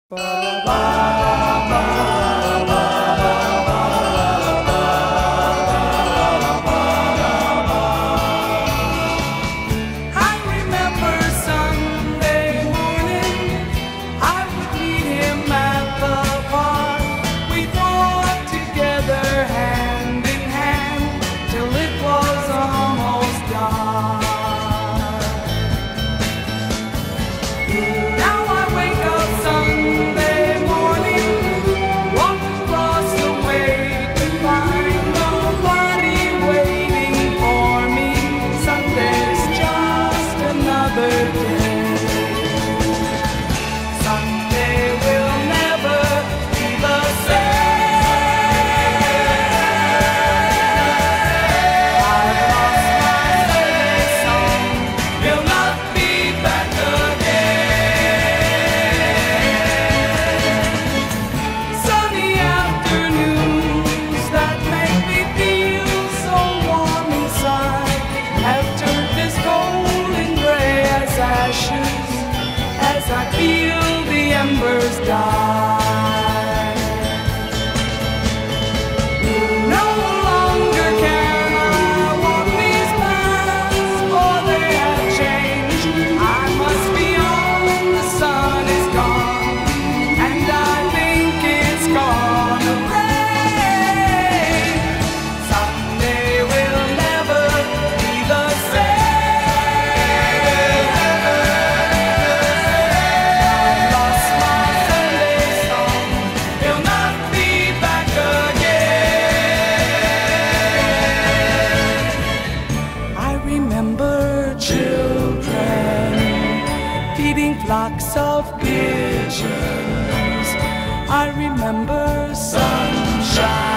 As I feel the embers die, no longer can I walk these paths, for they have changed. I must be on, the sun is gone, and I think it's gonna rain. Someday we'll never be the same. Remember children feeding flocks of pigeons. I remember sunshine.